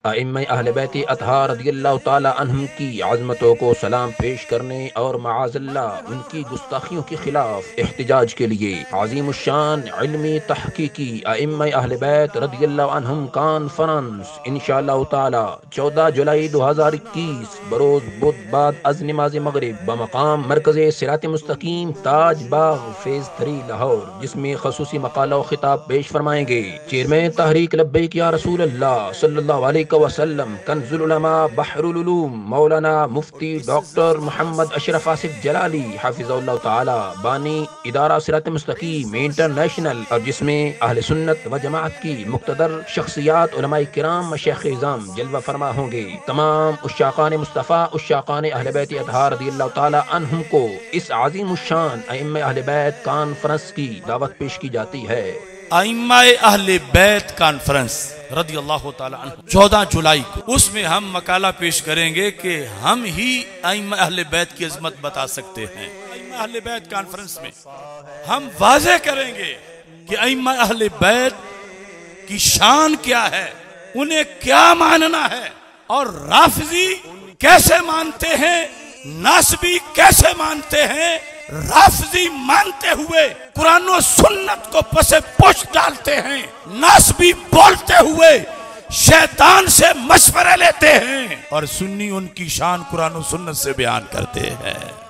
ائمہ اہل بیت اطہار رضی اللہ تعالی عنہم کی عظمتوں کو سلام پیش کرنے اور معاذ اللہ ان کی گستاخیوں کے خلاف احتجاج کے لیے عظیم الشان علمی تحقیقی ائمہ اہل بیت رضی اللہ عنہم کانفرنس انشاءاللہ تعالی 14 جولائی 2021 بروز بدھ بعد از نماز مغرب بمقام مرکز صراط مستقیم تاج باغ فیز 3 لاہور، جس میں خصوصی مقالہ و خطاب پیش فرمائیں گے چیئرمین تحریک لبیک یا رسول اللہ صلی اللہ علیہ وسلم کنز العلماء بحر العلوم مولانا مفتی ڈاکٹر محمد اشرف آصف جلالی حافظ اللہ تعالی، بانی ادارہ صراط مستقیم انٹرنیشنل، اور جس میں اہل سنت و جماعت کی مقتدر شخصیات علماء کرام مشایخ اعظام جلوہ فرما ہوں گے۔ تمام عشاقان مصطفیٰ عشاقان اہل بیت اطہار رضی اللہ تعالی عنہم کو اس عظیم الشان ائمہ اہل بیت کانفرنس کی دعوت پیش کی جاتی ہے۔ ائمہ اہل بیت کانفرنس رضی اللہ تعالی عنہ 14 جولائی کو، اس میں ہم مقالہ پیش کریں گے کہ ہم ہی ائمہ اہل بیت کی عظمت بتا سکتے ہیں۔ ائمہ اہل بیت کانفرنس میں ہم واضح کریں گے کہ ائمہ اہل بیت کی شان کیا ہے، انہیں کیا ماننا ہے، اور رافضی کیسے مانتے ہیں، ناسبی کیسے مانتے ہیں۔ رافضی مانتے ہوئے قرآن و سنت کو پس پشت ڈالتے ہیں، ناسبی بولتے ہوئے شیطان سے مشورے لیتے ہیں، اور سنی ان کی شان قرآن و سنت سے بیان کرتے ہیں۔